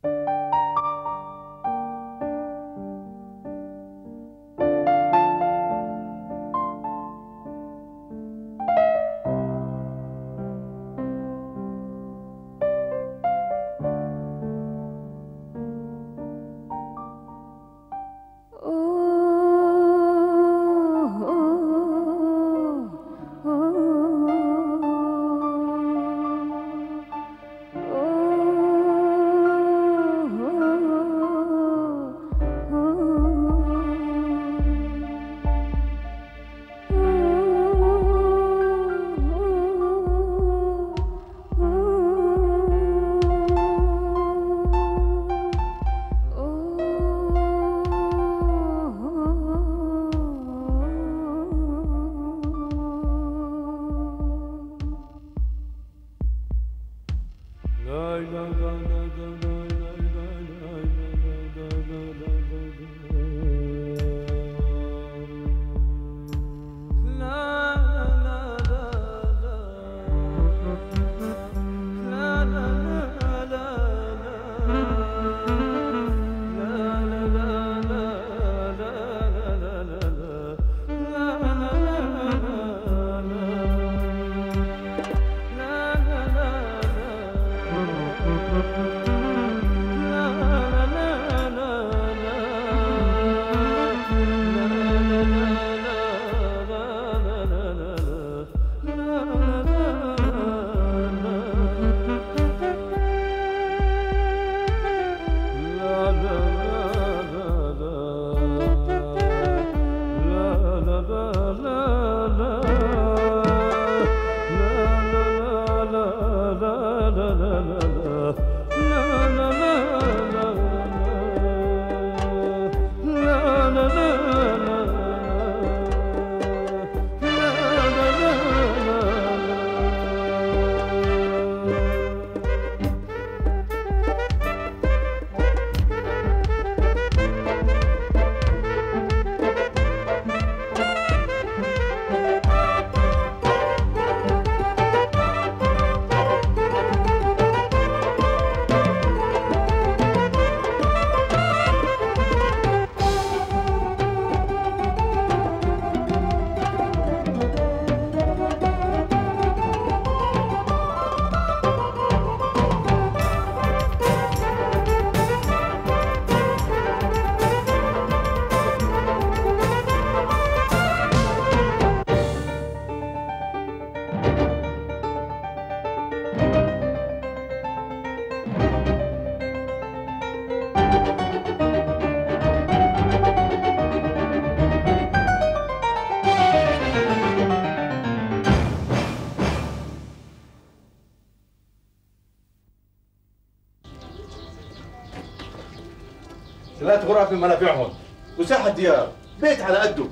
ثلاث غرف بمنافعهم وساحة ديار، بيت على قده.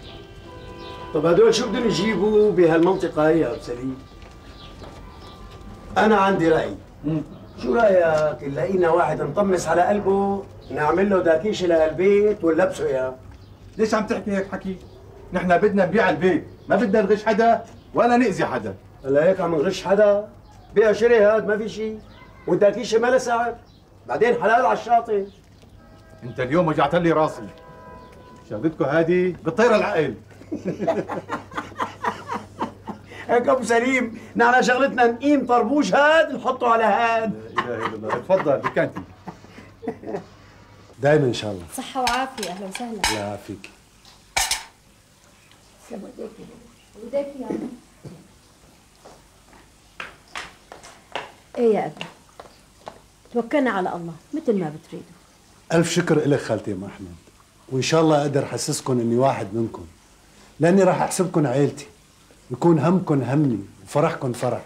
طب هدول شو بدهم يجيبوا بهالمنطقة هي يا أبو سليم؟ أنا عندي رأي. شو رأيك نلاقينا واحد نطمس على قلبه نعمل له داكيشة لهالبيت ونلبسه إياه؟ ليش عم تحكي هيك حكي؟ نحن بدنا نبيع البيت، ما بدنا نغش حدا ولا نأذي حدا. هلا هيك عم نغش حدا؟ بيع شري هاد ما في شيء، والداكيشة ما لها سعر، بعدين حلال على الشاطئ. انت اليوم وجعت لي راسي. شغلتكم هذه بتطير العقل. هيك ابو سليم، نحن شغلتنا نقيم طربوش هاد نحطه على هاد. لا اله الا الله، تفضل دكانتي. دايما ان شاء الله. صحة وعافية، أهلا وسهلا. الله يعافيك. تسلم ايديكي. ايديكي يا عمي. ايه يا أبي، توكلنا على الله مثل ما بتريدوا. ألف شكر إلك خالتي أم أحمد، وإن شاء الله أقدر أحسسكم إني واحد منكم، لأني راح أحسبكم عيلتي، يكون همكم همي وفرحكم فرحي.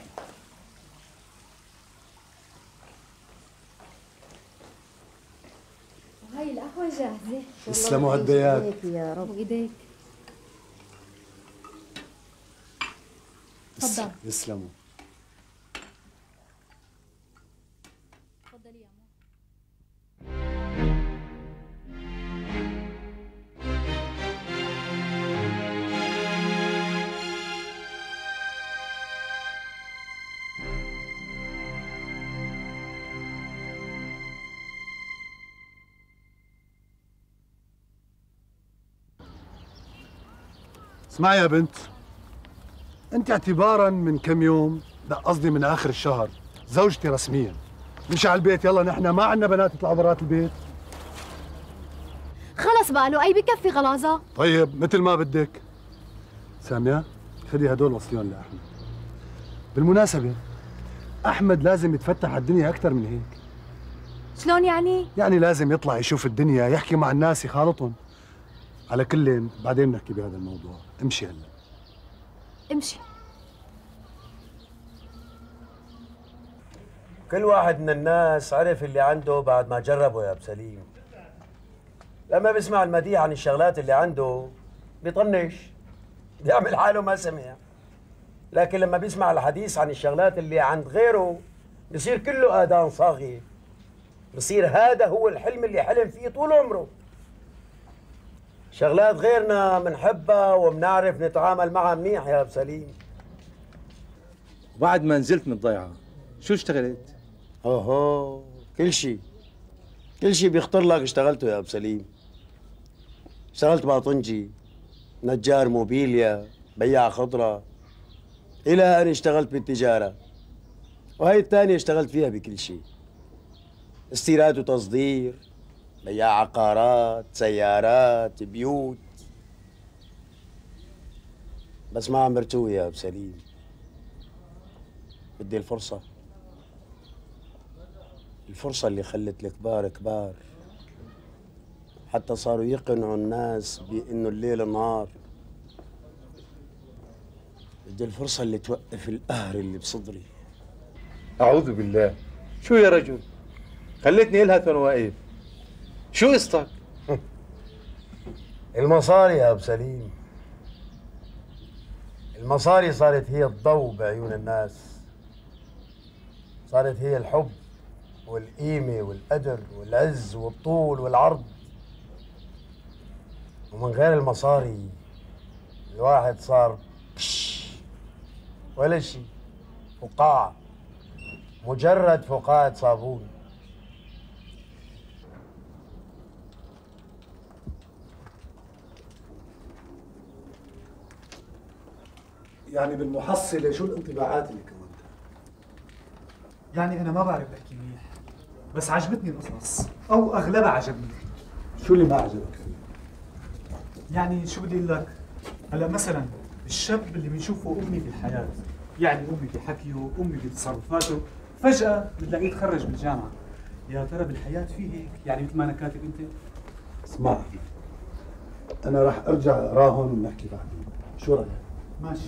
وهي القهوة جاهزة. تسلموا هالبيات. ايديك يا رب. وايديك. تفضل. يسلموا. تفضلي يا عمو. اسمعي يا بنت، انت اعتبارا من كم يوم، لا قصدي من اخر الشهر، زوجتي رسميا. مش على البيت، يلا نحن ما عندنا بنات يطلعوا برات البيت. خلص بقى اي بكفي غلاظه. طيب مثل ما بدك. سامية خدي هدول وصليهم لأحمد. بالمناسبة أحمد لازم يتفتح على الدنيا أكثر من هيك. شلون يعني؟ يعني لازم يطلع يشوف الدنيا، يحكي مع الناس، يخالطهم. على كل بعدين نحكي بهذا الموضوع. امشي هلا. امشي. كل واحد من الناس عرف اللي عنده بعد ما جربه يا ابو سليم. لما بيسمع المديح عن الشغلات اللي عنده بيطنش، بيعمل حاله ما سمع. لكن لما بيسمع الحديث عن الشغلات اللي عند غيره بصير كله آذان صاغية. بصير هذا هو الحلم اللي حلم فيه طول عمره. شغلات غيرنا بنحبها وبنعرف نتعامل معها منيح يا ابو سليم. وبعد ما نزلت من الضيعة شو اشتغلت؟ اوهو كل شيء بيخطر لك اشتغلته يا ابو سليم. اشتغلت باطنجي، نجار موبيليا، بياع خضرة، إلى أن اشتغلت بالتجارة. وهي الثانية اشتغلت فيها بكل شيء. استيراد وتصدير، بياع عقارات، سيارات، بيوت. بس ما عم برتوي يا أبو سليم. بدي الفرصة اللي خلت الكبار كبار، حتى صاروا يقنعوا الناس بأنه الليل نهار. بدي الفرصة اللي توقف القهر اللي بصدري. أعوذ بالله، شو يا رجل؟ خلتني إلهث وأنا واقف. شو قصتك؟ المصاري يا أبو سليم، المصاري صارت هي الضوء بعيون الناس. صارت هي الحب والقيمة والقدر والعز والطول والعرض. ومن غير المصاري الواحد صار ولا شيء، فقاعة، مجرد فقاعة صابون. يعني بالمحصلة شو الانطباعات اللي كونتها؟ يعني أنا ما بعرف أحكي منيح، بس عجبتني القصص أو أغلبها عجبني. شو اللي ما عجبك؟ يعني شو بدي أقول لك؟ هلا مثلا الشاب اللي بنشوفه أمي في الحياة، يعني أمي في حكيه، أمي في تصرفاته، فجأة بتلاقيه تخرج بالجامعة. يا ترى بالحياة في هيك؟ يعني مثل ما أنا كاتب أنت؟ اسمع، أنا راح أرجع أقراهم ونحكي بعدين، شو رأيك؟ ماشي.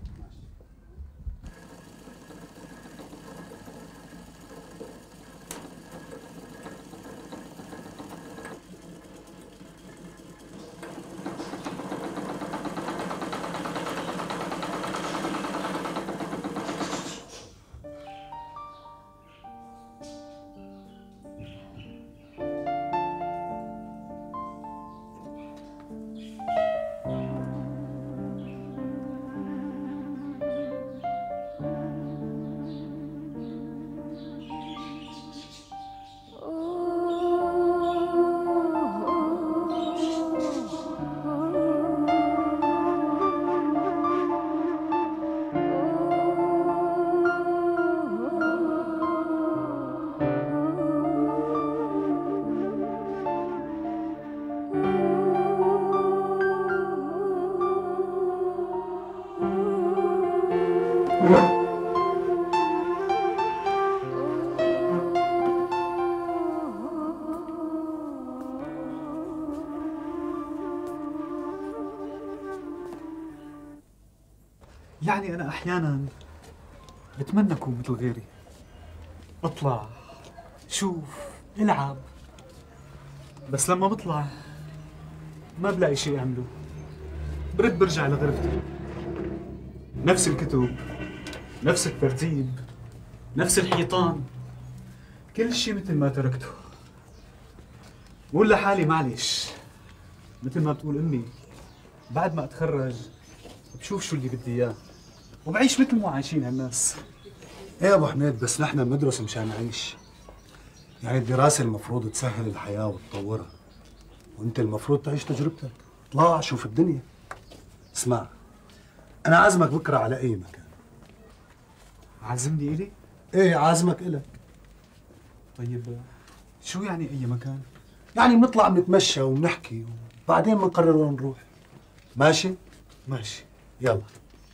يعني أنا أحياناً بتمنى أكون مثل غيري، أطلع شوف ألعب، بس لما بطلع ما بلاقي شيء أعمله، برجع لغرفتي. نفس الكتب، نفس الترتيب، نفس الحيطان، كل شيء مثل ما تركته. بقول لحالي معلش، مثل ما بتقول أمي، بعد ما أتخرج بشوف شو اللي بدي إياه وبعيش مثل ما عايشين هالناس. ايه يا ابو حميد، بس نحن بندرس مشان نعيش. يعني الدراسة المفروض تسهل الحياة وتطورها، وانت المفروض تعيش تجربتك. اطلع شوف الدنيا. اسمع، أنا عازمك بكرة على أي مكان. عازمني إلي؟ إيه عازمك إلك. طيب شو يعني أي مكان؟ يعني بنطلع بنتمشى وبنحكي وبعدين بنقرر وين نروح. ماشي؟ ماشي. يلا.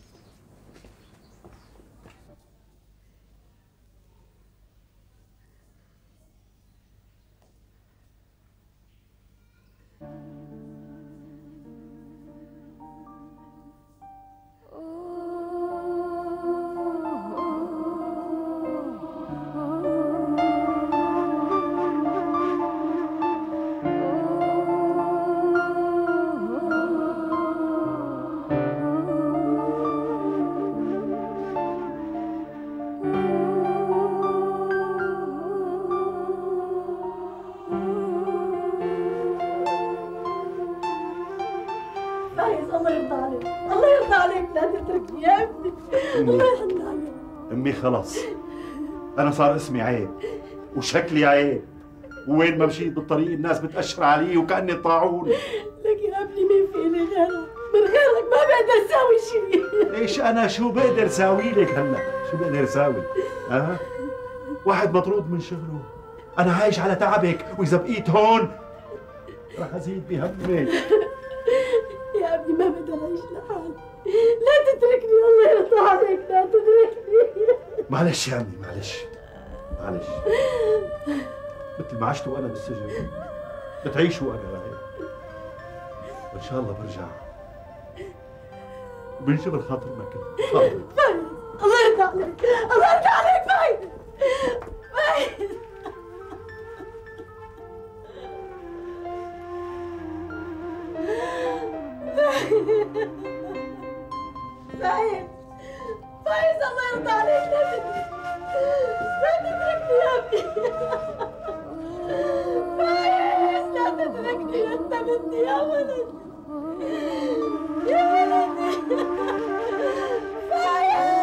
فايز الله يرضى عليك، الله يرضى عليك، لا تتركني يا ابني. الله يحن عليك. امي خلص، انا صار اسمي عيب وشكلي عيب، ووين ما مشيت بالطريق الناس بتأشر علي وكأني طاعون. لك يا ابني مين فيني غيرك؟ من غيرك ما بقدر اسوي شيء. ليش انا شو بقدر ساوي لك هلا؟ شو بقدر ساوي؟ واحد مطرود من شغله، انا عايش على تعبك، واذا بقيت هون رح ازيد بهمك. يا ابني ما بقدر اعيش لحالي، لا تتركني الله يرضى عليك، لا تتركني. معلش يا امي، معلش معلش، مثل ما عشت وانا بالسجن بتعيش وانا هيك، وان شاء الله برجع وبنجبر خاطر ما كنت خاطر. فايز الله يرضى عليك، الله يرضى عليك فايز. فايز فايز فايز الله يرضى عليك، لا تتركني يا ابني. فايز لا تتركني، انت مني يا ولد، يا ولدي. فايز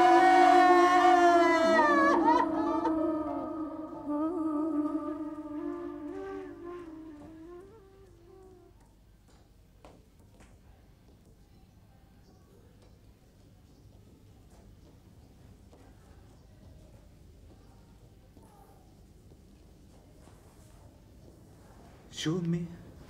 شو أمي؟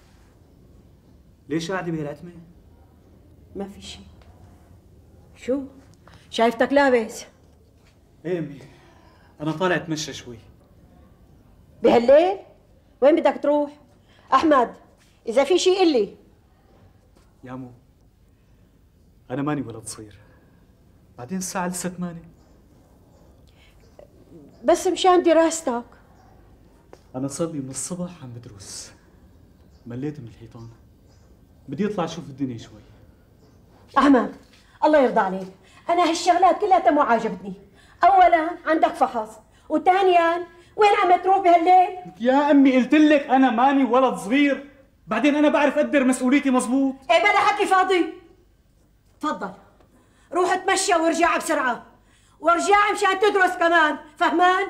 ليش قاعدة بهالعتمة؟ ما في شيء. شو؟ شايفتك لابس إيه أمي، أنا طالع أتمشى شوي. بهالليل؟ وين بدك تروح؟ أحمد إذا في شيء قل لي. يا مو، أنا ماني ولد صغير، بعدين الساعة لسه 8. بس مشان دراستك. أنا صار لي من الصبح عم بدرس، مليت من الحيطان، بدي أطلع أشوف الدنيا شوي. أحمد الله يرضى عليك، أنا هالشغلات كلها مو عاجبتني. أولاً عندك فحص، وثانياً وين عم تروح بهالليل؟ يا أمي قلت لك أنا ماني ولد صغير، بعدين أنا بعرف أقدر مسؤوليتي مزبوط. إيه بلا حكي فاضي. تفضل روح اتمشى وارجع بسرعة، وارجع مشان تدرس كمان، فهمان؟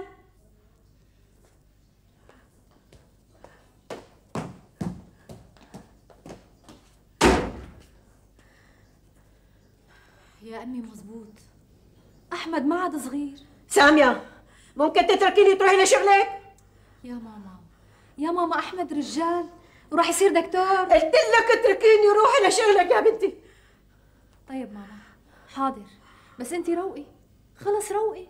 يا أمي مزبوط، أحمد ما عاد صغير. سامية ممكن تتركيني تروحي لشغلك؟ يا ماما يا ماما، أحمد رجال وراح يصير دكتور. قلت لك اتركيني روحي لشغلك يا بنتي. طيب ماما حاضر، بس انتي روقي، خلص روقي.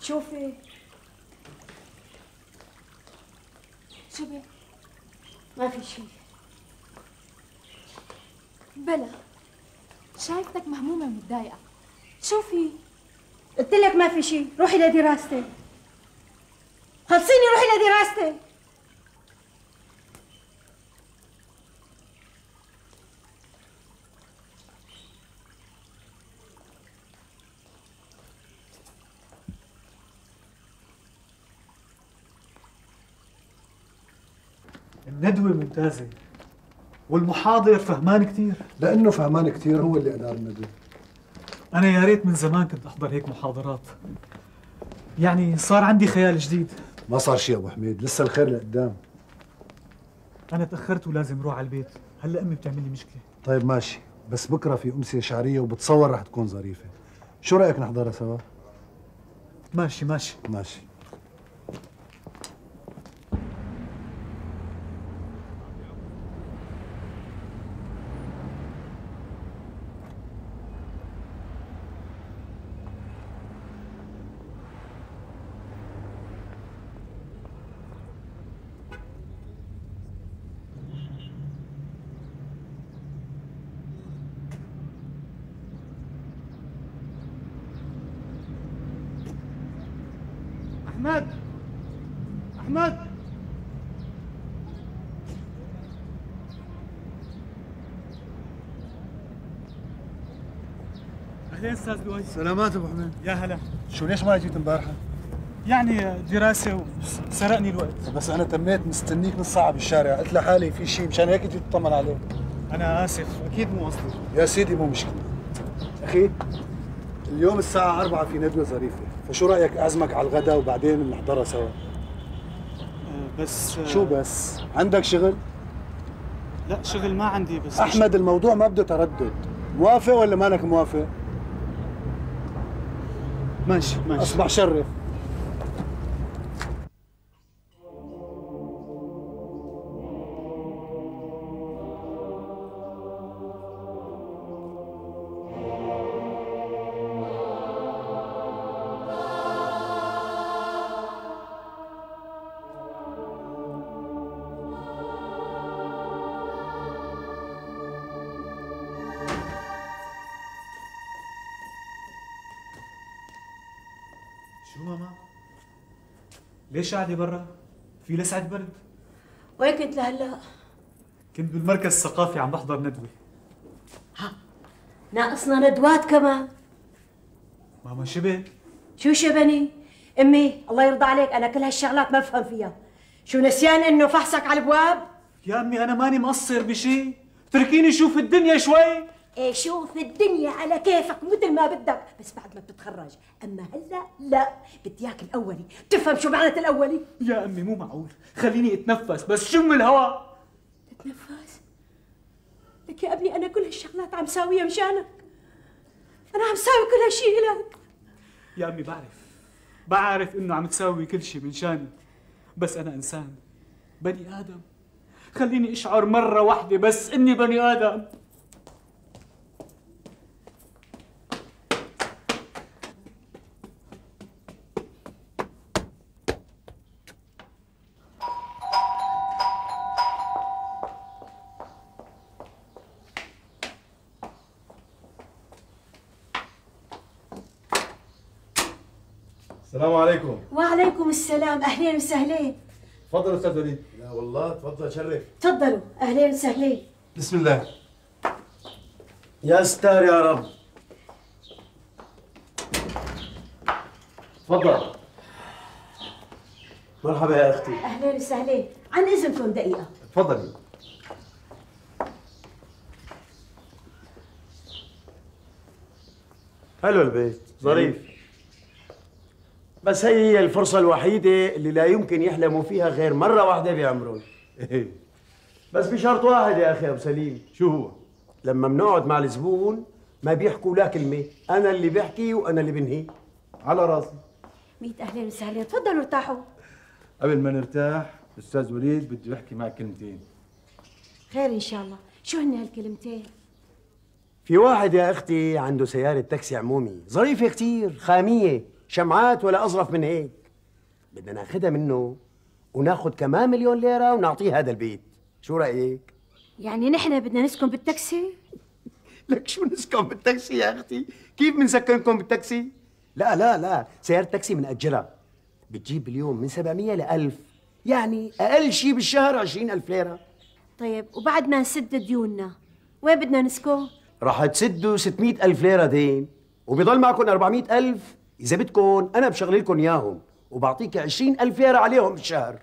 شوفي شبه ما في شيء. بلا، شايفتك مهمومة ومتضايقة. شوفي، قلت لك ما في شيء، روحي لدراستك. خلصيني روحي لدراستك. الندوة ممتازة والمحاضر فهمان كتير. لانه فهمان كثير هو اللي ادار الندوه. أنا يا ريت من زمان كنت أحضر هيك محاضرات، يعني صار عندي خيال جديد. ما صار شيء ابو حميد، لسه الخير لقدام. أنا تأخرت ولازم أروح على البيت، هلا أمي بتعمل لي مشكلة. طيب ماشي، بس بكره في امسيه شعريه وبتصور رح تكون ظريفه. شو رايك نحضرها سوا؟ ماشي ماشي. ماشي. أحمد، أحمد، أهلين أستاذ لؤي. سلامات ابو حميد. يا هلا. شو ليش ما جيت امبارحه؟ يعني دراسة وسرقني الوقت. بس انا تميت مستنيك نص ساعه بالشارع، قلت لحالي في شيء مشان هيك جيت اطمن عليك. أنا آسف، أكيد مو قصدي. يا سيدي مو مشكله. اخي اليوم الساعه 4 في ندوه ظريفه، فشو رايك اعزمك على الغداء وبعدين بنحضرها سوا؟ بس شو بس؟ عندك شغل؟ لا شغل ما عندي بس. احمد الموضوع ما بده تردد، موافق ولا مانك موافق؟ ماشي ماشي. اصبح شرف. شو ماما؟ ليش قاعدة برا؟ في لسعة برد؟ وين كنت لهلا؟ كنت بالمركز الثقافي عم بحضر ندوة. ناقصنا ندوات كمان. ماما شبه؟ شو شبني؟ امي الله يرضى عليك، انا كل هالشغلات ما بفهم فيها. شو نسيان انه فحصك على الابواب؟ يا امي انا ماني مقصر بشي، تركيني شوف الدنيا شوي. ايه شوف الدنيا على كيفك مثل ما بدك، بس بعد ما بتتخرج، اما هلا لا، بدي اياك الاولي، تفهم شو معنى الاولي؟ يا امي مو معقول، خليني اتنفس بس شم الهواء. تتنفس؟ لك يا ابني انا كل هالشغلات عم ساويها مشانك. انا عم ساوي كل هالشيء لك. يا امي بعرف انه عم تساوي كل شيء من شاني، بس انا انسان بني ادم، خليني اشعر مرة واحدة بس اني بني ادم. السلام عليكم. وعليكم السلام، اهلين وسهلين. تفضل استاذ وليد. لا والله تفضل شرف. تفضلوا، اهلين وسهلين. بسم الله. يا ستار يا رب. تفضل. مرحبا يا اختي. اهلين وسهلين، عن اذنكم دقيقه. تفضلي. حلو البيت، ظريف. بس هي الفرصة الوحيدة اللي لا يمكن يحلموا فيها غير مرة واحدة بعمرهم. بس بشرط واحد يا أخي أبو سليم. شو هو؟ لما بنقعد مع الزبون ما بيحكوا لا كلمة، أنا اللي بحكي وأنا اللي بنهي. على راسي. 100 اهلين وسهلين، تفضلوا ارتاحوا. قبل ما نرتاح استاذ وليد بده يحكي معك كلمتين. خير ان شاء الله، شو هن هالكلمتين؟ في واحد يا أختي عنده سيارة تاكسي عمومي ظريفة كتير، خامية، شمعات ولا أظرف من هيك. بدنا ناخدها منه وناخد كمان 1,000,000 ليرة ونعطيه هذا البيت. شو رأيك؟ يعني نحن بدنا نسكن بالتاكسي؟ لك شو نسكن بالتاكسي يا أختي؟ كيف بنسكنكم بالتاكسي؟ لا لا لا، سيارة تاكسي بنأجرها بتجيب باليوم من 700 ل 1000، يعني أقل شيء بالشهر 20,000 ليرة. طيب وبعد ما نسد ديوننا وين بدنا نسكن؟ راح تسدوا 600,000 ليرة دين وبيضل معكم 400,000. إذا بدكم أنا بشغل لكم إياهم وبعطيك 20,000 ليرة عليهم بالشهر.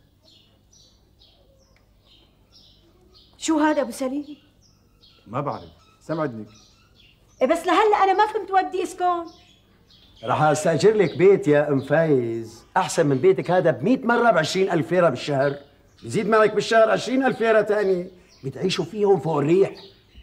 شو هذا ابو سليم؟ ما بعرف، سمعتني. إيه بس لهلا انا ما فهمت وين بدي اسكن. راح استاجر لك بيت يا ام فايز احسن من بيتك هذا ب100 مره ب20,000 ليره بالشهر، بزيد معك بالشهر 20,000 ليره ثاني بتعيشوا فيهم فوق الريح.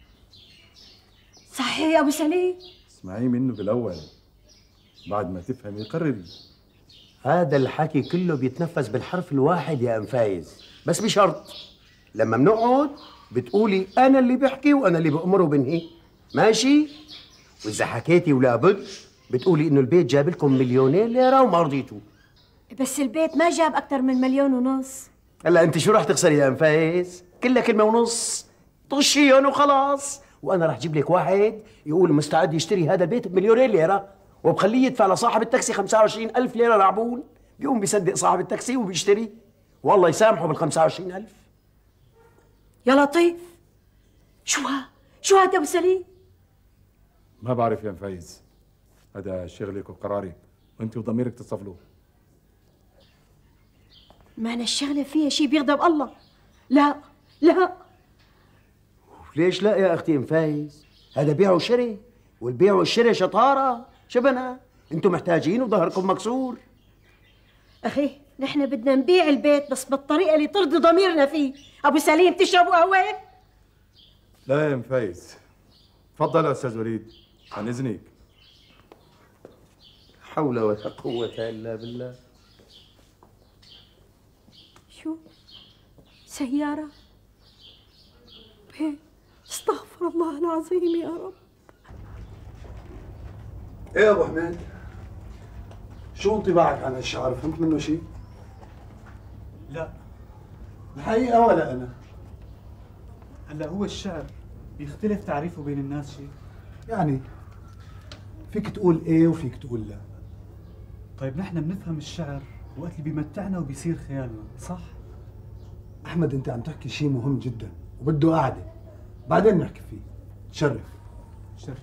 صحيح يا ابو سليم؟ اسمعي منه بالاول، بعد ما تفهمي قرري. هذا الحكي كله بيتنفذ بالحرف الواحد يا ام فايز، بس بشرط لما بنقعد بتقولي انا اللي بحكي وانا اللي بامر وبنهي، ماشي؟ واذا حكيتي ولا بد بتقولي انه البيت جاب لكم 2,000,000 ليره وما رضيتوا. بس البيت ما جاب اكثر من 1,500,000. هلا انت شو رح تخسري يا ام فايز؟ كلها كلمه ونص، طشيهم وخلاص، وانا رح اجيب لك واحد يقول مستعد يشتري هذا البيت ب2,000,000 ليره وبخليه يدفع لصاحب التاكسي 25,000 ليره رعبون، بيقوم بيصدق صاحب التاكسي وبيشتري والله يسامحه بال25,000. يا لطيف، شو هذا ابو سليم؟ ما بعرف يا مفايز، هذا شغلك وقراري وانت وضميرك تصفلوه. ما أنا الشغلة فيها شيء بيغضب الله. لا لا. ليش لا يا اختي ام فايز؟ هذا بيع وشري، والبيع والشري شطاره، شبنا انتم محتاجين وظهركم مكسور. أخي نحن بدنا نبيع البيت بس بالطريقة اللي ترضي ضميرنا فيه. أبو سليم تشربوا قهوة؟ لا يا مفايز، تفضل يا استاذ وليد عن اذنك. حول ولا قوة الا بالله. شو؟ سيارة؟ بيت؟ استغفر الله العظيم يا رب. ايه يا ابو حميد، شو انطباعك عن هالشعر؟ فهمت منه شيء؟ لا. الحقيقة ولا انا. هلا هو الشعر بيختلف تعريفه بين الناس شيء؟ يعني فيك تقول ايه وفيك تقول لا. طيب نحن بنفهم الشعر وقت اللي بيمتعنا وبيصير خيالنا، صح؟ احمد انت عم تحكي شيء مهم جدا وبده قعدة، بعدين نحكي فيه. تشرف. شرف.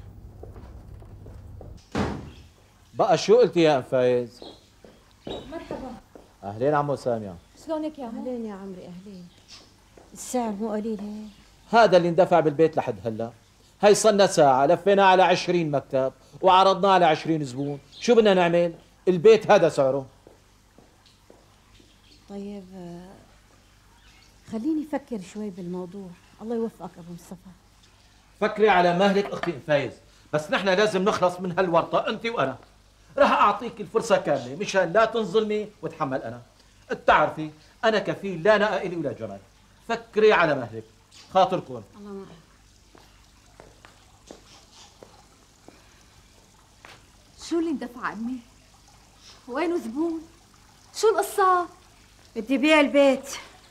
بقى شو قلتي يا ام فايز؟ مرحبا. اهلين عمو سامية. شلونك يا عمو؟ أهلين يا عمري أهلين. السعر مو قليل هيك؟ هذا اللي اندفع بالبيت لحد هلا. هي صلنا ساعة لفينا على 20 مكتب وعرضناه على 20 زبون، شو بدنا نعمل؟ البيت هذا سعره. طيب خليني أفكر شوي بالموضوع. الله يوفقك أبو مصطفى. فكري على مهلك اختي ام فايز، بس نحن لازم نخلص من هالورطة انت وانا. راح اعطيك الفرصة كاملة مشان لا تنظلمي واتحمل انا. بتعرفي انا كفيل لا نأى الي ولا جمل. فكري على مهلك، خاطركم. الله معك. شو اللي اندفع عمي؟ وينه زبون؟ شو القصة؟ بدي بيع البيت.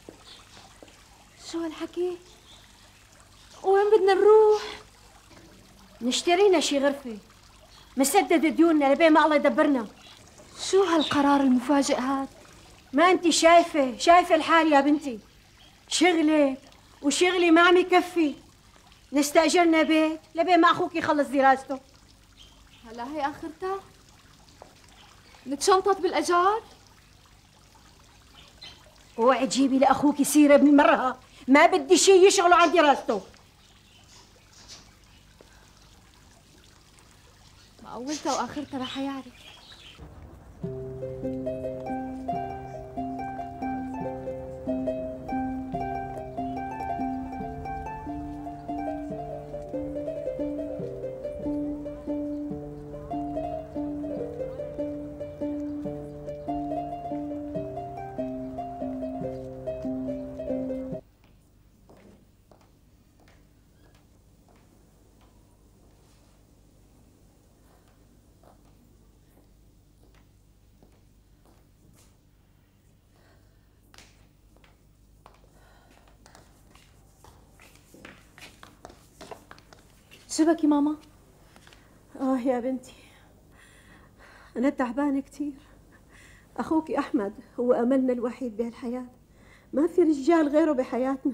شو هالحكي؟ وين بدنا نروح؟ نشترينا شي غرفة مسدد ديوننا لبين ما الله يدبرنا. شو هالقرار المفاجئ هاد؟ ما انت شايفة الحال يا بنتي. شغلي وشغلي ما عم يكفي. نستأجرنا بيت لبين ما أخوك يخلص دراسته. هلا هي آخرتها؟ نتشنطط بالأجار؟ اوعي تجيبي لأخوك سيرة بالمرة، ما بدي شي يشغله عن دراسته. ما أولتها وآخرتها رح يعرف. شبكي ماما؟ يا بنتي، أنا تعبانة كثير. أخوك أحمد هو أملنا الوحيد بهالحياة، ما في رجال غيره بحياتنا.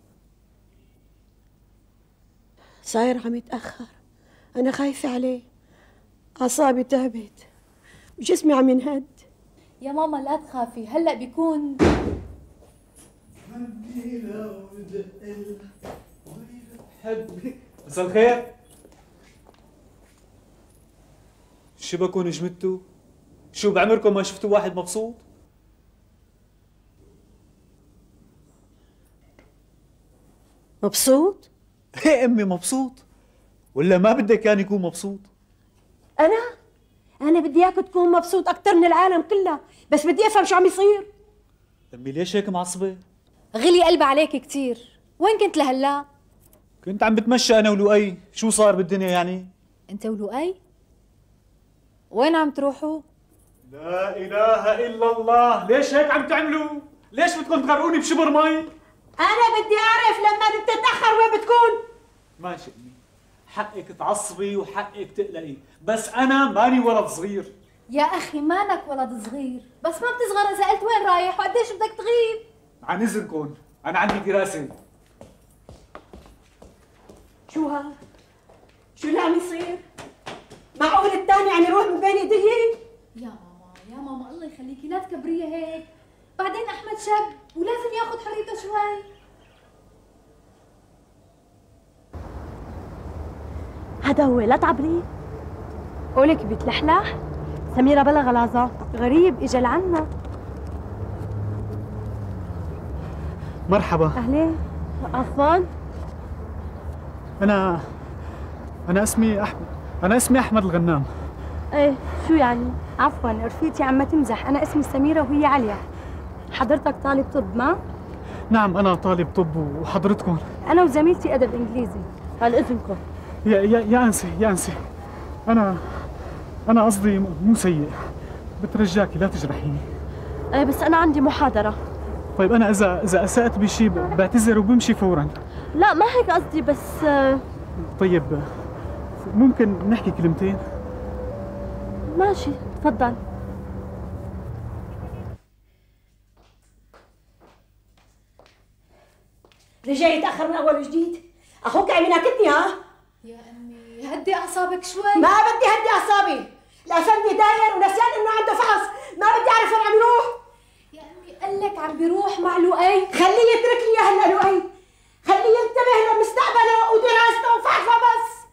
صاير عم يتأخر، أنا خايفة عليه، أعصابي تعبت وجسمي عم ينهد. يا ماما لا تخافي، هلأ بيكون مساء الخير. شبكوا نجمتوا؟ شو بعمركم ما شفتوا واحد مبسوط؟ مبسوط؟ ايه امي مبسوط، ولا ما بدك كان يكون مبسوط؟ أنا بدي إياك تكون مبسوط أكثر من العالم كلها، بس بدي أفهم شو عم يصير. امي ليش هيك معصبة؟ غلي قلبي عليك كتير. وين كنت لهلا؟ كنت عم بتمشى انا ولؤي. شو صار بالدنيا يعني؟ انت ولؤي؟ وين عم تروحوا؟ لا اله الا الله، ليش هيك عم تعملوا؟ ليش بدكم تغرقوني بشبر مي؟ أنا بدي أعرف لما بتتأخر وين بتكون. ماشي امي، حقك تعصبي وحقك تقلقي، بس انا ماني ولد صغير. يا اخي مانك ولد صغير، بس ما بتصغر اذا قلت وين رايح وقديش بدك تغيب. عن اذنكم انا عندي دراسة. شو هاد؟ شو اللي عم يصير؟ معقول الثاني عم يروح من بين ايدي؟ يا ماما يا ماما الله يخليكي لا تكبريها هيك، بعدين احمد شاب ولازم ياخذ حريته شوي. هذا هو، لا تعبري. قولك بيتلحلح. سميرة بلا غلاظة، غريب اجا لعنا. مرحبا. اهلين. عفوا. أنا اسمي أحمد الغنام. ايه شو يعني؟ عفوا رفيقتي عم تمزح، انا اسمي سميرة وهي عليا. حضرتك طالب طب ما؟ نعم أنا طالب طب، وحضرتكم؟ انا وزميلتي ادب انجليزي. عن اذنكم. يا أنسي أنا قصدي مو سيء، بترجاكي لا تجرحيني. ايه بس انا عندي محاضرة. طيب أنا إذا أسأت بشي بعتذر وبمشي فورا. لا ما هيك قصدي، بس طيب ممكن نحكي كلمتين؟ ماشي تفضل. رجعي يتأخر من أول وجديد. أخوك عم يناكدني. يا أمي هدي أعصابك شوي. ما بدي هدي أعصابي. الأفندي داير ونسيان إنه عنده فحص، ما بدي أعرف وين عم يروح. يا أمي قال لك عم بيروح مع لؤي. خليه يترك لي إياه هلا لؤي، خليه ينتبه لمستقبله ودراسته وفحصه بس.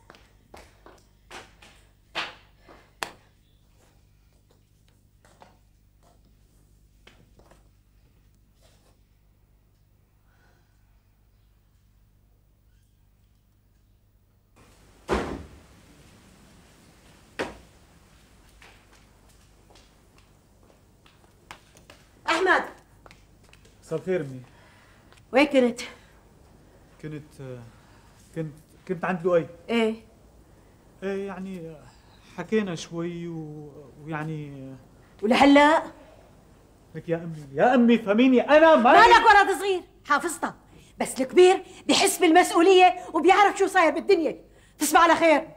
أحمد. مساء الخير أمي. وين كنت؟ كنت عند لؤي. إيه يعني حكينا شوي ويعني ولهلا؟ لك يا أمي فهميني، أنا مالك ولد صغير، حافظتها، بس الكبير بحس بالمسؤولية وبيعرف شو صاير بالدنيا. تصبح على خير.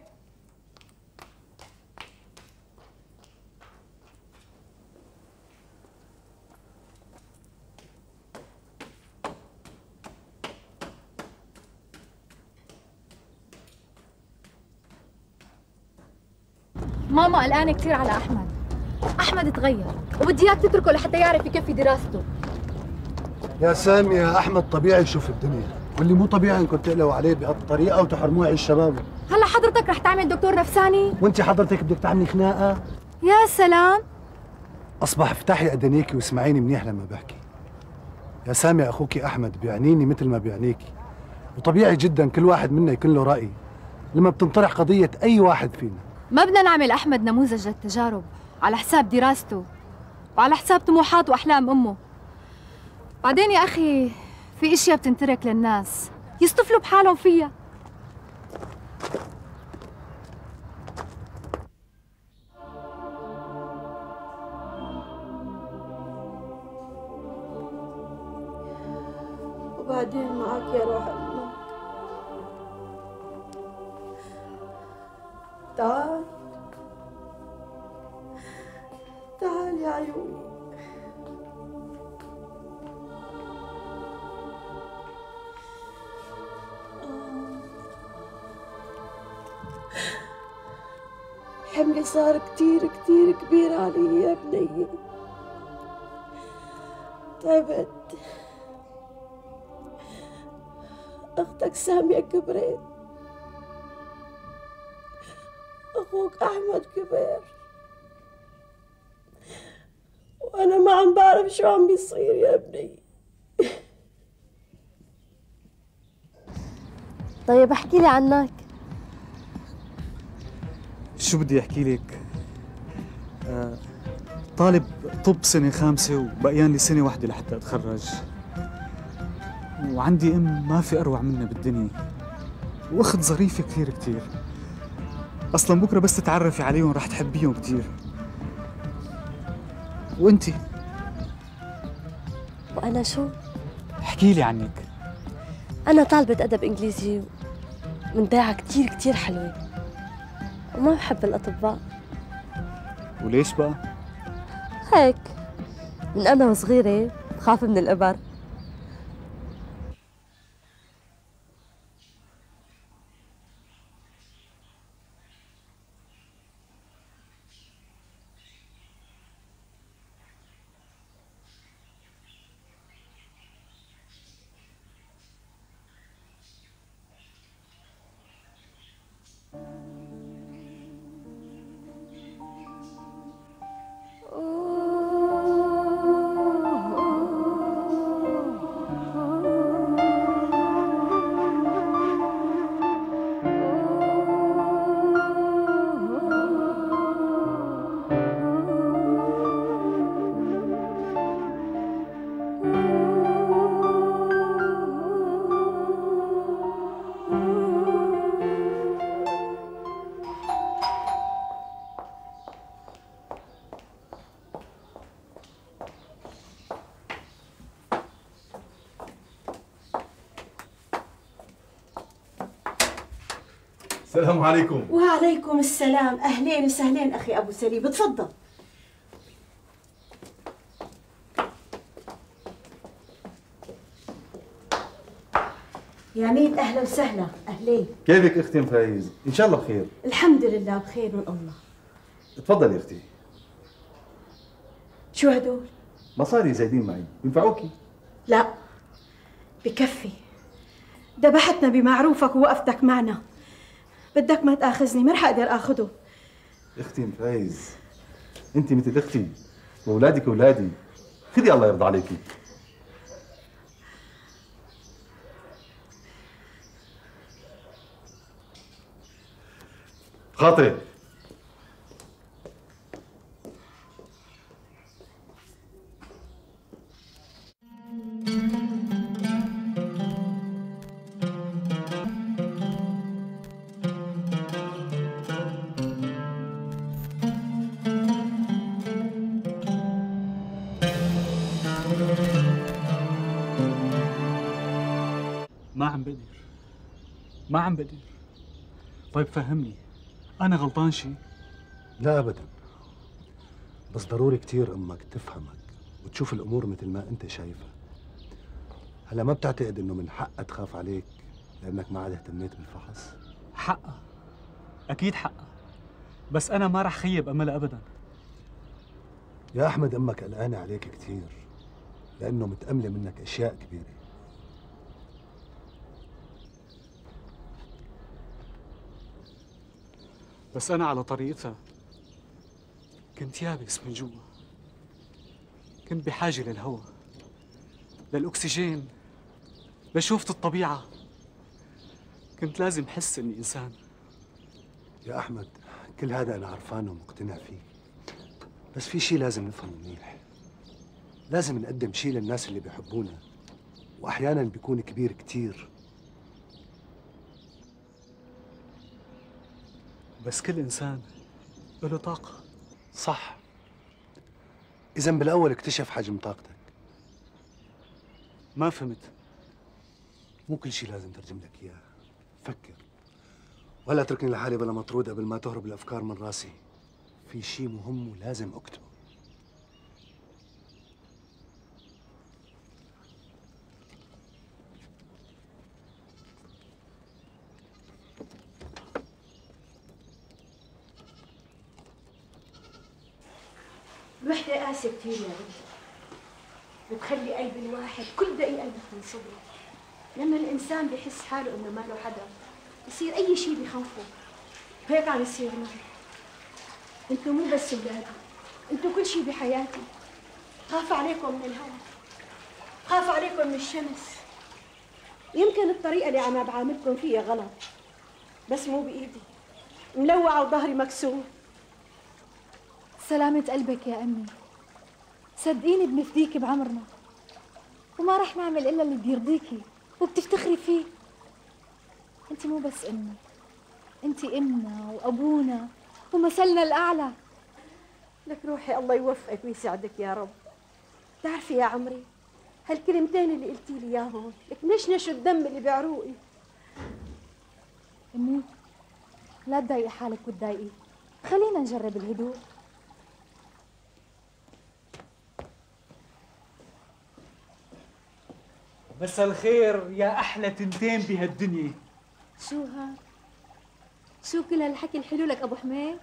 ماما قلقانة كثير على أحمد تغير وبدي إياك تتركه لحتى يعرف يكفي دراسته. يا سامي يا أحمد طبيعي يشوف الدنيا، واللي مو طبيعي انكم تقلقوا عليه بهالطريقة وتحرموه على الشباب. هلا حضرتك رح تعمل دكتور نفساني؟ وانت حضرتك بدك تعملي خناقة؟ يا سلام. أصبح افتحي أذنيكي واسمعيني منيح لما بحكي. يا سامي أخوكي أحمد بيعنيني مثل ما بيعنيكي، وطبيعي جدا كل واحد منا يكون له رأي لما بتنطرح قضية أي واحد فينا. ما بدنا نعمل أحمد نموذج للتجارب على حساب دراسته وعلى حساب طموحات وأحلام أمه. بعدين يا أخي في أشياء بتنترك للناس يصطفلوا بحالهم فيها. وبعدين معك يا روح أمك. تعال تعال يا عيوني. حملي صار كتير كتير كبير علي يا بنية. تعبت. أختك سامية كبرت، أخوك أحمد كبر، وأنا ما عم بعرف شو عم بيصير يا ابني. طيب احكي لي عنك. شو بدي احكي لك؟ طالب طب سنة خامسة وبقيان لي سنة واحدة لحتى اتخرج، وعندي ام ما في اروع منها بالدنيا، واخت ظريفة كثير كثير. اصلا بكره بس تتعرفي عليهم رح تحبيهم كثير. وانتي؟ وانا شو؟ احكي لي عنك. انا طالبة ادب انجليزي من ضيعة كثير كثير حلوة، وما بحب الاطباء. وليش بقى؟ هيك، من انا وصغيرة بخاف من الابر. السلام عليكم. وعليكم السلام. أهلين وسهلين أخي أبو سليم، تفضل. يا مين، أهلا وسهلا. أهلين. كيفك اختي ام فايز؟ ان شاء الله بخير. الحمد لله بخير من الله. تفضلي اختي. شو هدول؟ مصاري زايدين معي، بينفعوكي؟ لا بكفي، ذبحتنا بمعروفك ووقفتك معنا. بدك ما تاخذني، ما رح اقدر اخذه. اختي ام فايز، انت مثل اختي واولادك اولادي، خذي الله يرضى عليكي. خاطري. ما عم بقدر. طيب فهمني، أنا غلطان شي؟ لا أبدا، بس ضروري كتير أمك تفهمك وتشوف الأمور مثل ما أنت شايفها. هلا ما بتعتقد إنه من حقها تخاف عليك لأنك ما عاد اهتميت بالفحص؟ حقها، أكيد حقها، بس أنا ما رح خيب أملها أبدا. يا أحمد أمك قلقانة عليك كتير لأنه متأملة منك أشياء كبيرة. بس أنا على طريقتها كنت يابس من جوا، كنت بحاجة للهواء، للأكسجين، لشوفة الطبيعة. كنت لازم أحس إني إنسان. يا أحمد كل هذا أنا عرفانه ومقتنع فيه، بس في شيء لازم نفهمه منيح. لازم نقدم شيء للناس اللي بيحبونا، وأحياناً بيكون كبير كتير. بس كل إنسان له طاقة. صح. إذا بالأول اكتشف حجم طاقتك. ما فهمت. مو كل شيء لازم ترجم لك إياه. فكر ولا اتركني لحالي بلا مطرود قبل ما تهرب الافكار من راسي. في شيء مهم ولازم اكتبه. الوحدة قاسية كثير يا بنتي، بتخلي قلب الواحد كل دقيقة بيكون صبر. لما الإنسان بيحس حاله إنه ما له حدا بصير أي شيء بخوفه، وهيك عم يصير معي. أنتوا مو بس أولادي، أنتوا كل شيء بحياتي. خاف عليكم من الهواء، خاف عليكم من الشمس. يمكن الطريقة اللي عم بعاملكم فيها غلط، بس مو بإيدي. ملوعة وظهري مكسور. سلامة قلبك يا أمي، صدقيني بنفديكي بعمرنا، وما رح نعمل إلا اللي بيرضيكي وبتفتخري فيه. أنت مو بس أمي، أنت أمنا وأبونا ومثلنا الأعلى. لك روحي الله يوفقك ويسعدك يا رب. بتعرفي يا عمري، هالكلمتين اللي قلتي لي اياهم لك نشنشوا الدم اللي بعروقي. أمي لا تضايقي حالك وتضايقي، خلينا نجرب الهدوء. مساء الخير يا احلى تنتين بهالدنيا. شو هاد؟ شو كل هالحكي الحلو لك أبو حميد؟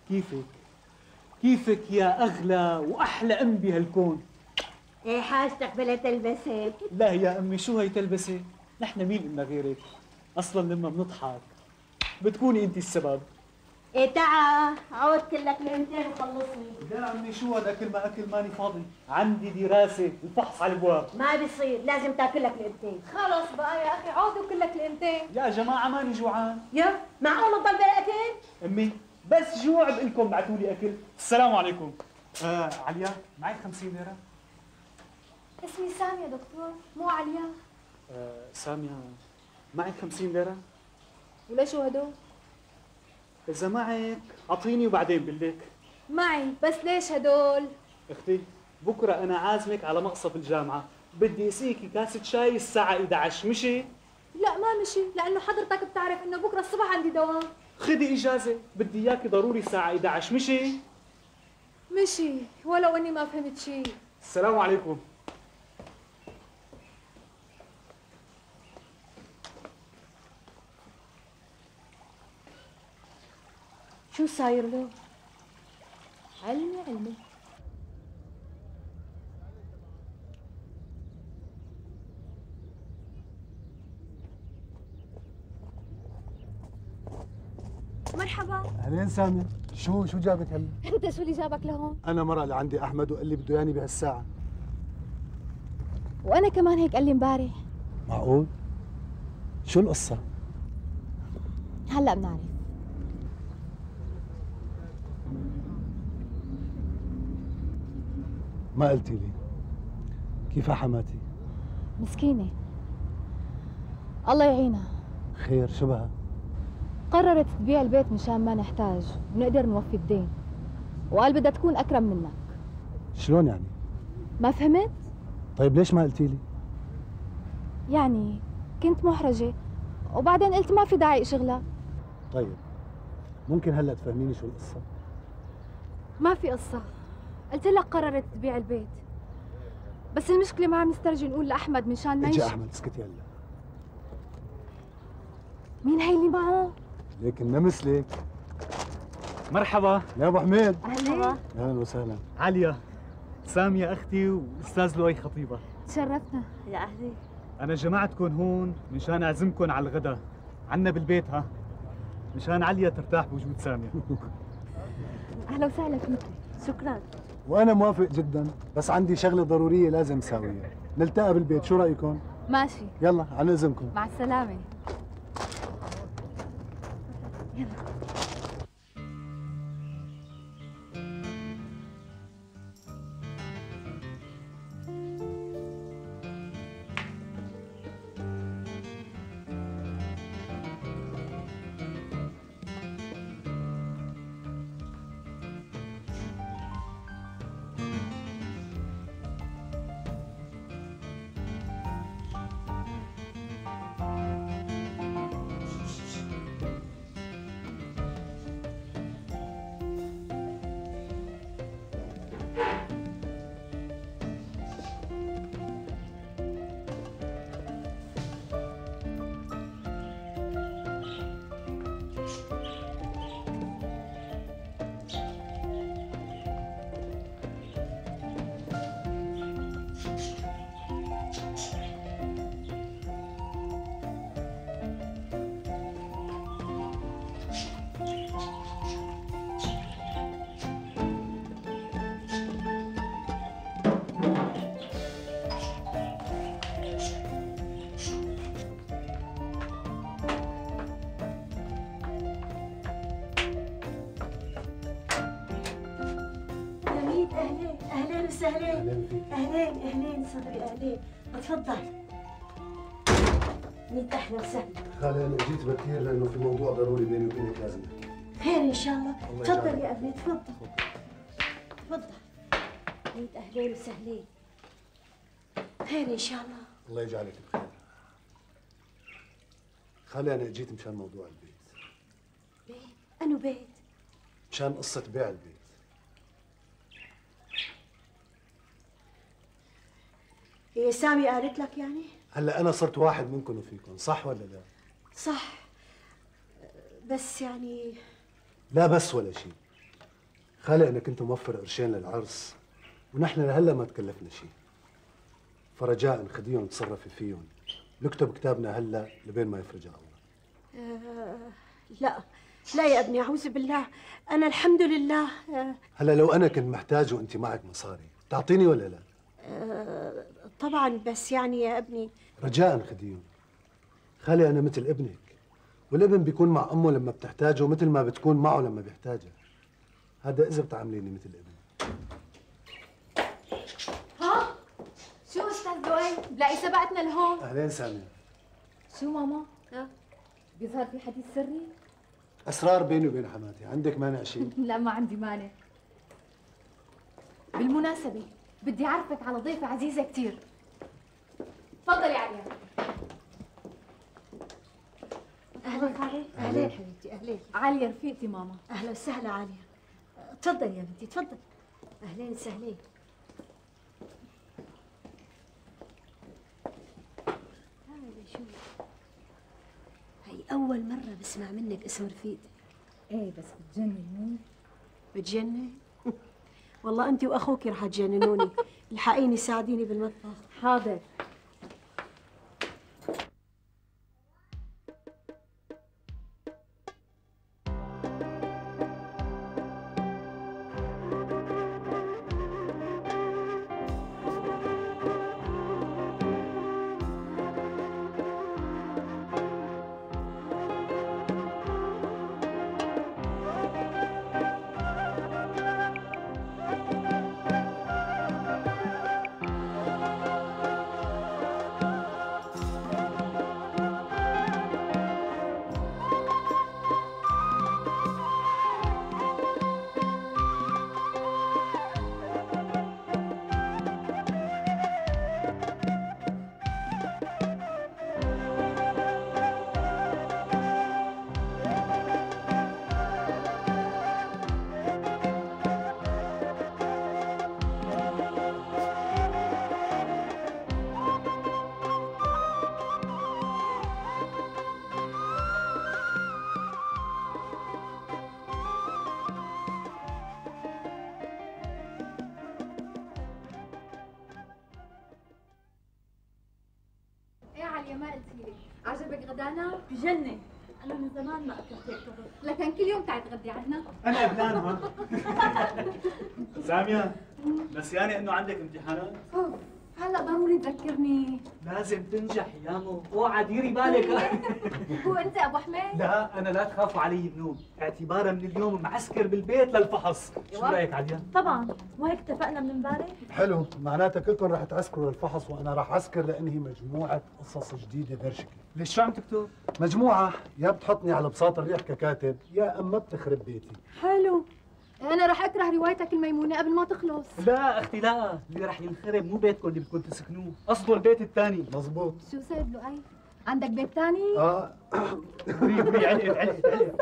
كيفك يا اغلى واحلى ام بهالكون. ايه حاجتك بلا تلبسي. لا يا امي شو هي تلبسي؟ نحن مين إلنا غيرك؟ اصلا لما بنضحك بتكوني انت السبب. ايه تعا عود كلك لقمتين وخلصني. لا عمي شو هذا اكل ما اكل ماني فاضي، عندي دراسه وفحص على الابواب. ما بيصير، لازم تاكل لك لقمتين. خلص بقى يا أخي، عودوا كلك لقمتين. يا جماعه ماني جوعان. يا معقول نضل بلا اكل؟ امي بس جوع بقلكم بعتوا لي اكل. السلام عليكم. عليا معي 50 ليره. اسمي سامية دكتور، مو عليا. سامية معك 50 ليره؟ ولا شو هدول؟ اذا معك اعطيني وبعدين بلك. معي، بس ليش هدول؟ اختي بكره انا عازمك على مقصف الجامعه، بدي اسقيكي كاسه شاي الساعه 11 مشي؟ لا ما مشي، لأنه حضرتك بتعرف إنه بكرة الصبح عندي دوام. خدي اجازه، بدي اياكي ضروري الساعه 11 مشي؟ مشي، ولو إني ما فهمت شيء. السلام عليكم. شو صاير له؟ علمي. مرحبا. اهلين سامي، شو جابك هلا؟ انت شو اللي جابك لهون؟ انا مرة اللي عندي احمد وقال لي بده ياني بهالساعة. وانا كمان هيك قال لي امبارح. معقول؟ شو القصة؟ هلا بنعرف. ما قلتي لي كيف حماتي؟ مسكينة الله يعينها. خير شبهها؟ قررت تبيع البيت مشان ما نحتاج ونقدر نوفي الدين، وقال بدها تكون أكرم منك. شلون يعني؟ ما فهمت؟ طيب ليش ما قلتي لي؟ يعني كنت محرجة وبعدين قلت ما في داعي اشغلها. طيب ممكن هلا تفهميني شو القصة؟ ما في قصة، قلت لك قررت تبيع البيت، بس المشكلة ما عم نسترجي نقول لأحمد مشان ما اجي احمد اسكتي هلا. مين هي اللي معه؟ ليك النمس ليك. مرحبا. يا ابو حميد. اهلا. اهلا وسهلا. عليا، سامية اختي واستاذ لؤي خطيبة. تشرفنا. يا اهلي. انا جمعتكم هون مشان اعزمكم على الغداء عنا بالبيت، ها مشان عليا ترتاح بوجود سامية. أهلا وسهلا فيك. شكرا. وانا موافق جدا، بس عندي شغله ضروريه لازم اساويها. نلتقى بالبيت، شو رايكم؟ ماشي. يلا عن اذنكم. مع السلامة. وسهلين. اهلين اهلين صدري اهلين. اتفضل. ميت اهلا وسهلا. خالي انا جيت بكير لانه في موضوع ضروري بيني وبينك لازم نحكي. خير ان شاء الله. تفضل يا ابني تفضل. تفضل. ميت اهلين وسهلين. خير ان شاء الله. الله يجعلك بخير. خالي انا جيت مشان موضوع البيت. بيت؟ انو بيت؟ مشان قصة بيع البيت. هي سامي قالت لك يعني؟ هلا انا صرت واحد منكم وفيكم، صح ولا لا؟ صح. بس يعني لا بس ولا شيء. خالي انا كنت موفر قرشين للعرس ونحن لهلا ما تكلفنا شيء. فرجاء خديهم تصرفي فيهم. نكتب كتابنا هلا لبين ما يفرجها الله. لا لا يا ابني اعوذ بالله. انا الحمد لله. هلا لو انا كنت محتاج وانت معك مصاري تعطيني ولا لا؟ طبعا بس يعني يا ابني. رجاء خديهم. خالي انا مثل ابنك، والابن بيكون مع امه لما بتحتاجه مثل ما بتكون معه لما بيحتاجها. هذا اذا بتعامليني مثل ابن. ها؟ شو استاذ لؤي؟ بلاقي سبقتنا لهون. اهلين سامي. شو ماما؟ ها؟ بيظهر في حديث سري؟ اسرار بيني وبين حماتي، عندك مانع شيء؟ لا ما عندي مانع. بالمناسبة بدي أعرفك على ضيفة عزيزة كتير. تفضلي عليا. اهلين خالي. اهلين حبيبتي اهلين. عليا رفيقتي ماما. اهلا وسهلا عالية. تفضل يا بنتي تفضل. اهلين وسهلين. شو هي اول مرة بسمع منك اسم رفيقتي. ايه بس بتجنن مو؟ بتجنن؟ والله انت واخوك رح تجننوني. الحقيني ساعديني بالمطبخ. حاضر. ما قلتي لي عجبك غدانا؟ بجنن. انا من زمان ما اكلت هيك طبخ. لكن كل يوم تعي تغدي عندنا. انا ابنان ها. سامية نسياني انه عندك امتحانات؟ اوف هلا ضروري تذكرني. لازم تنجح يامو، اوعى ديري بالك. هو انت ابو حميد؟ لا انا لا تخافوا علي بنوم، اعتبارا من اليوم معسكر بالبيت للفحص. شو رايك عديان؟ طبعا مو هيك اتفقنا من امبارح؟ حلو، معناتها كلكم رح تعسكروا للفحص وانا رح اسكر لانهي مجموعه قصص جديده برشكه. ليش شو عم تكتب؟ مجموعه يا بتحطني على بساط الريح ككاتب يا اما بتخرب بيتي. حلو. انا رح اكره روايتك الميمونه قبل ما تخلص. لا اختي لا، اللي رح ينخرب مو بيتكم اللي بدكم تسكنوه، قصده البيت الثاني. مزبوط. شو سيد لؤي؟ عندك بيت ثاني؟ بري علقت.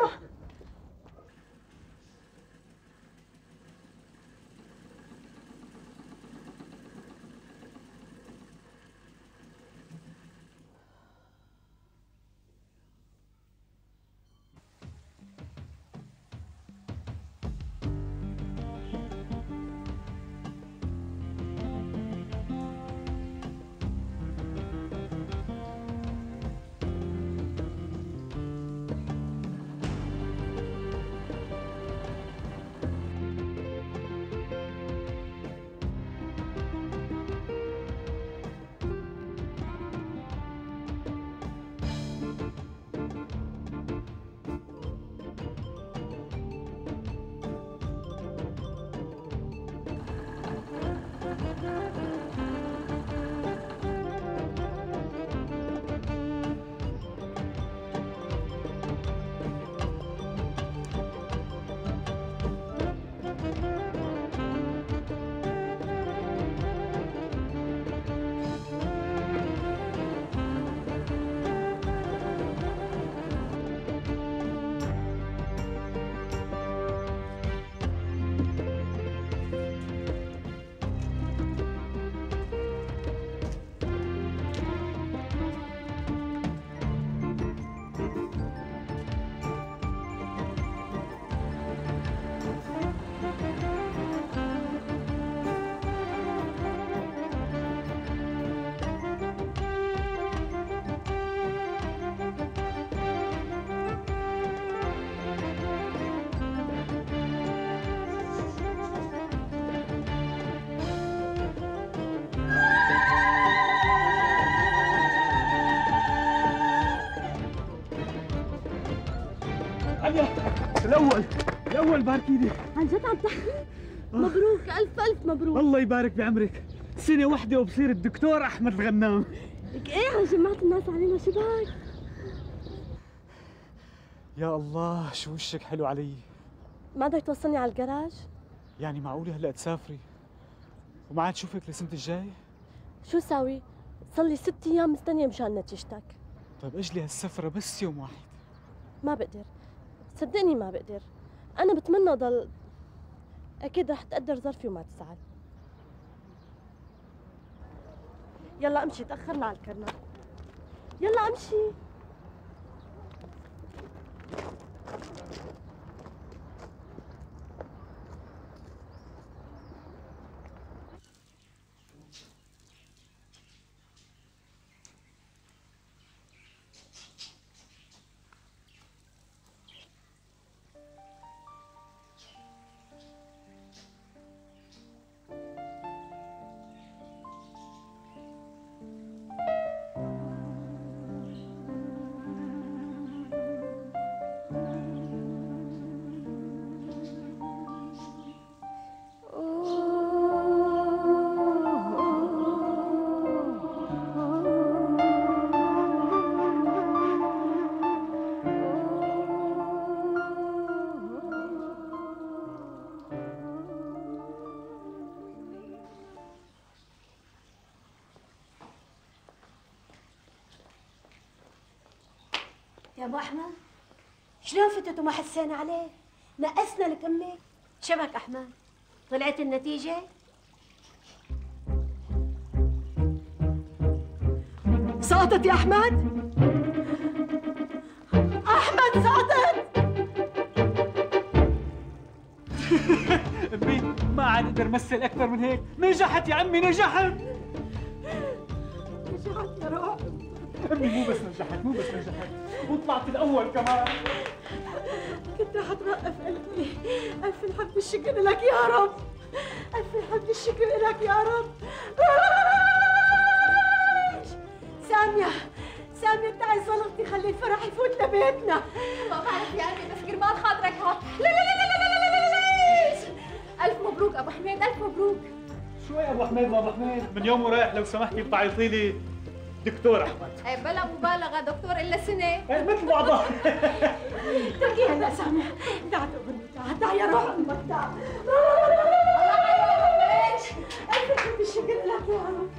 الاول باركي لي. عن جد عم تحكي؟ مبروك، الف الف مبروك. الله يبارك بعمرك، سنه واحده وبصير الدكتور احمد الغنام. لك ايه عم جمعت الناس علينا شباك. يا الله شو وشك حلو علي. ما بدك توصلني على الجراج؟ يعني معقوله هلا تسافري وما عاد شوفك للسنه الجاي؟ شو ساوي؟ صار لي 6 ايام مستنيه مشان نتيجتك. طيب اجلي هالسفره بس يوم واحد. ما بقدر، صدقني ما بقدر. انا بتمنى ضل. اكيد رح تقدر ظرفي وما تزعل. يلا امشي، تاخرنا على الكرنك. يلا امشي. يا ابو احمد شلون فتت وما حسينا عليه؟ نقصنا لك امك. شبك احمد؟ طلعت النتيجه؟ سقطت يا احمد؟ احمد سقطت. امي ما عاد اقدر امثل اكثر من هيك. نجحت يا عمي، نجحت. نجحت يا روح. امي مو بس نجحت وطلعت الاول كمان. كنت رح توقف قلبي. الف الحمد والشكر لك يا رب. الف الحمد والشكر لك يا رب. سامية تعي صلغتي، خلي الفرح يفوت لبيتنا. ما بعرف يا امي، بس كرمال خاطرك ها. الف مبروك ابو حميد، الف مبروك. شو يا ابو حميد وابو حميد؟ من يوم ورايح لو سمحتي بتعيطي لي دكتور احمد. اي بلا مبالغه، دكتور الا سنه. مثل بعضها. تركي هلا سامية، تعال تقبلني، تعال يا روح امك، تعال. الف الحمد والشكر لك يا رب.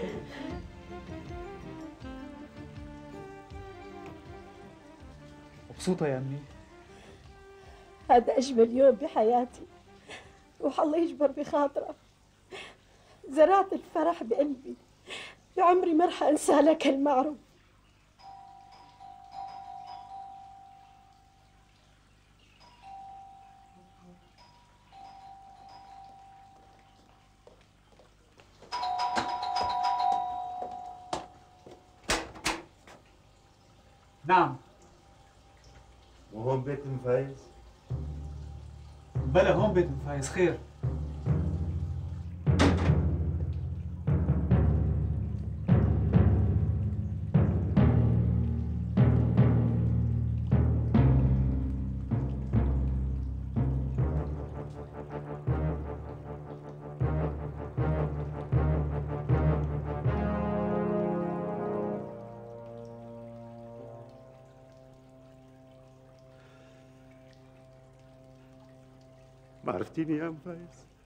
مبسوطة يا امي؟ هذا أجمل يوم بحياتي، روح الله يجبر بخاطرك. زرعت الفرح بقلبي، بعمري ما رح أنسى لك المعروف. نعم. وهون بيت فايز؟ بلا هون بيت فايز. خير؟ ما عرفتيني يا ام فايز؟